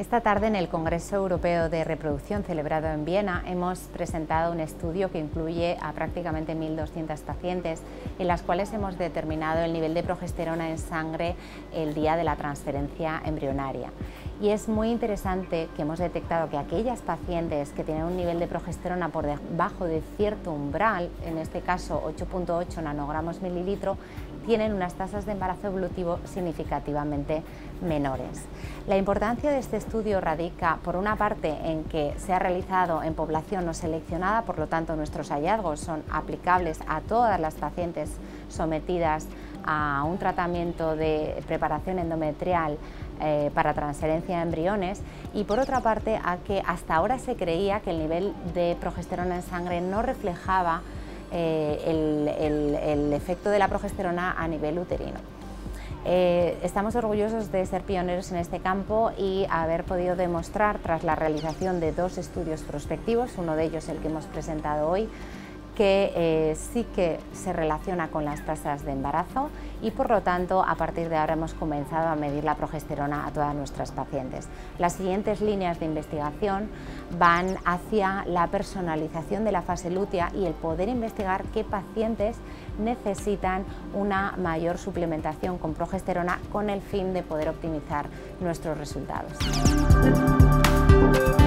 Esta tarde en el Congreso Europeo de Reproducción celebrado en Viena hemos presentado un estudio que incluye a prácticamente 1.200 pacientes en las cuales hemos determinado el nivel de progesterona en sangre el día de la transferencia embrionaria. Y es muy interesante que hemos detectado que aquellas pacientes que tienen un nivel de progesterona por debajo de cierto umbral, en este caso 8.8 nanogramos mililitro, tienen unas tasas de embarazo evolutivo significativamente menores. La importancia de este estudio radica, por una parte, en que se ha realizado en población no seleccionada, por lo tanto nuestros hallazgos son aplicables a todas las pacientes sometidas a un tratamiento de preparación endometrial para transferencia de embriones, y por otra parte a que hasta ahora se creía que el nivel de progesterona en sangre no reflejaba el efecto de la progesterona a nivel uterino. Estamos orgullosos de ser pioneros en este campo y haber podido demostrar, tras la realización de 2 estudios prospectivos, uno de ellos el que hemos presentado hoy, que sí que se relaciona con las tasas de embarazo y por lo tanto a partir de ahora hemos comenzado a medir la progesterona a todas nuestras pacientes. Las siguientes líneas de investigación van hacia la personalización de la fase lútea y el poder investigar qué pacientes necesitan una mayor suplementación con progesterona con el fin de poder optimizar nuestros resultados.